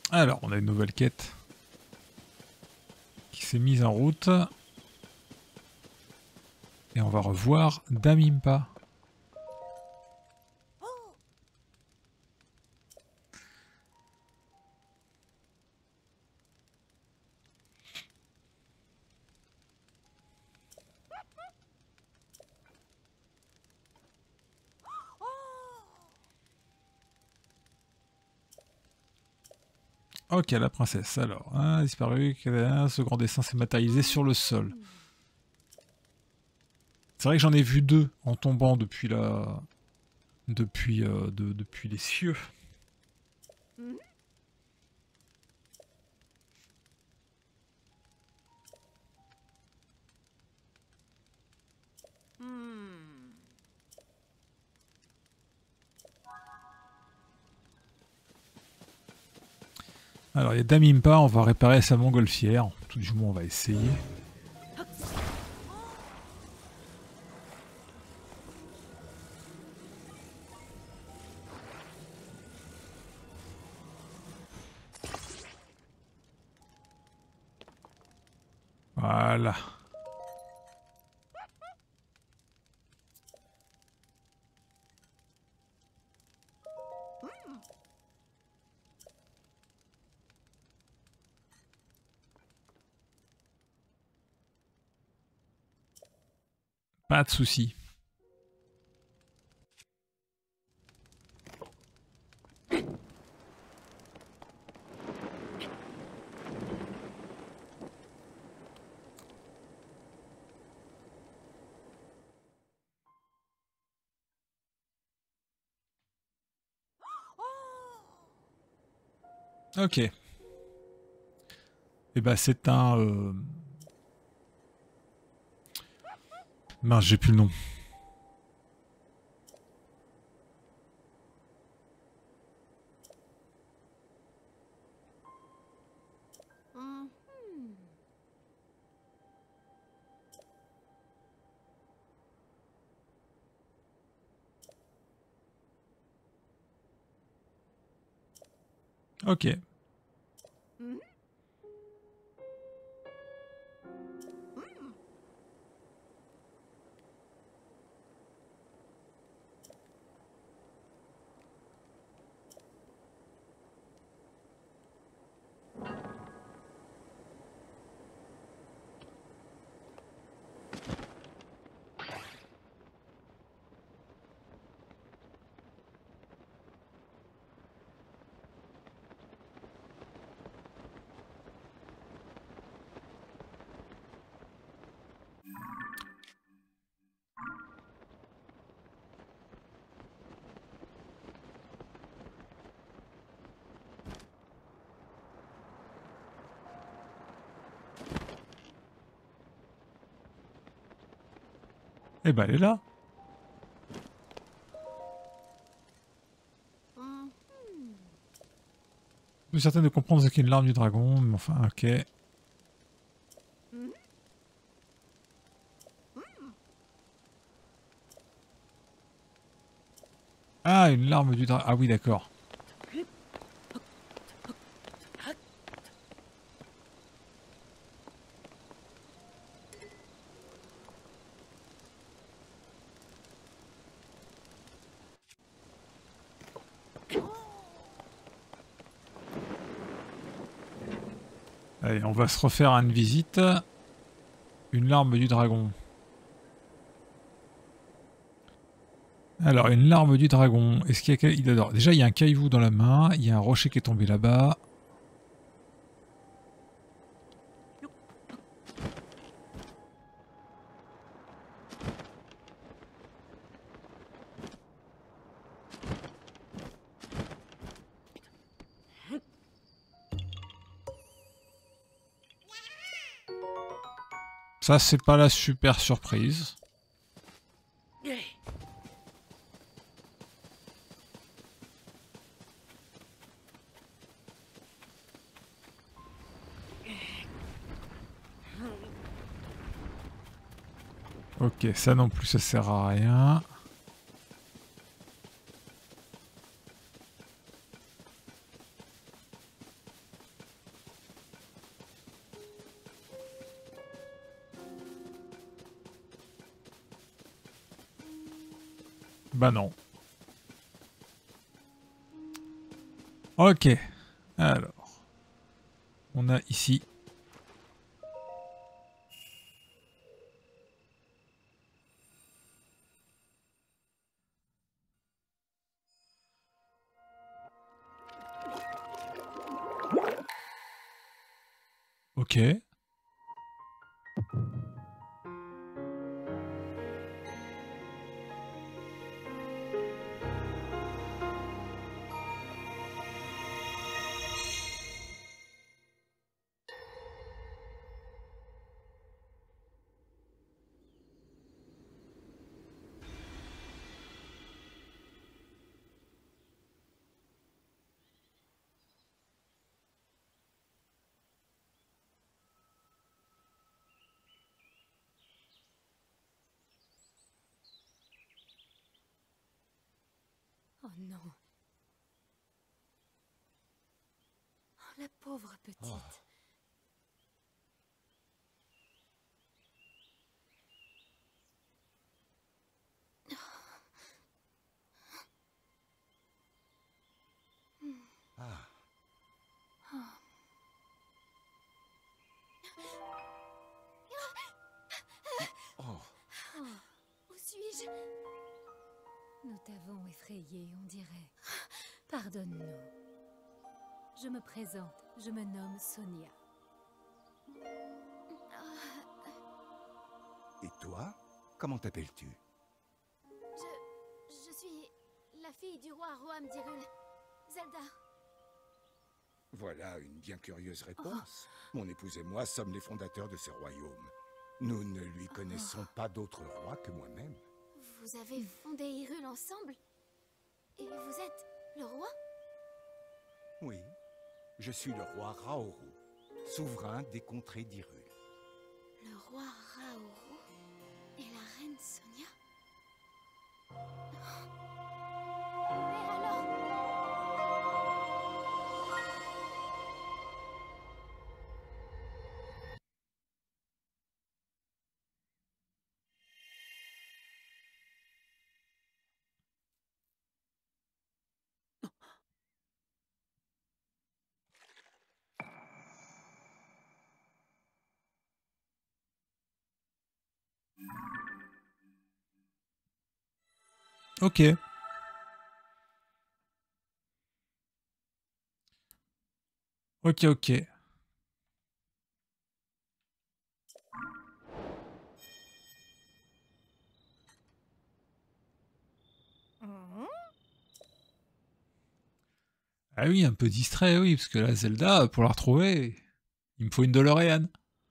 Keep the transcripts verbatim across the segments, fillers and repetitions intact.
Alors, on a une nouvelle quête qui s'est mise en route. Et on va revoir Dame Impa. Ok, la princesse. Alors, hein, disparu, ce grand dessin s'est matérialisé sur le sol. C'est vrai que j'en ai vu deux en tombant depuis la, depuis, euh, de, depuis les cieux. Alors, il y a Dame Impa, on va réparer sa montgolfière. Tout du moins, on va essayer. Voilà. Pas de souci. Ok. Et bah c'est un... Euh... Mince, j'ai plus le nom. Ok. Et bah elle est là. Je suis certain de comprendre ce qu'est une larme du dragon, mais enfin, ok. Ah, une larme du dragon. Ah oui, d'accord. Allez, on va se refaire une visite. Une larme du dragon. Alors, une larme du dragon. Est-ce qu'il y a... Il adore. Déjà, il y a un caillou dans la main. Il y a un rocher qui est tombé là-bas. Ça, c'est pas la super surprise. Ok, ça non plus, ça sert à rien. Bah non. Ok. Alors. On a ici. Ok. Oh non. Oh, la pauvre petite. Oh. Ah. Oh. Oh, où suis-je? Nous t'avons effrayé, on dirait. Pardonne-nous. Je me présente, je me nomme Sonia. Et toi? Comment t'appelles-tu? Je... je suis la fille du roi Roham d'Hyrule. Zelda. Voilà une bien curieuse réponse. Oh. Mon épouse et moi sommes les fondateurs de ce royaume. Nous ne lui connaissons oh. pas d'autre roi que moi-même. Vous avez fondé Hyrule ensemble? Et vous êtes le roi? Oui, je suis le roi Raoru, souverain des contrées d'Hyrule. Le roi Raoru et la reine Sonia? Mais alors... Ok. Ok, ok. Ah oui, un peu distrait, oui, parce que là, Zelda, pour la retrouver, il me faut une DeLorean.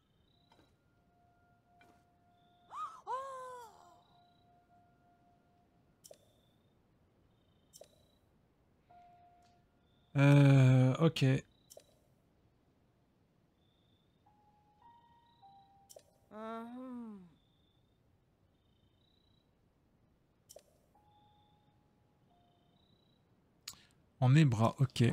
Euh, ok. Uh-huh. En Ebra, ok.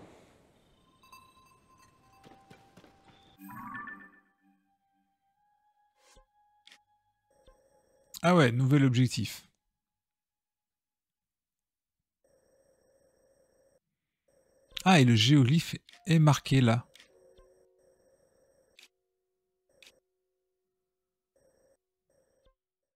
Ah ouais, nouvel objectif. Ah, et le géoglyphe est marqué là.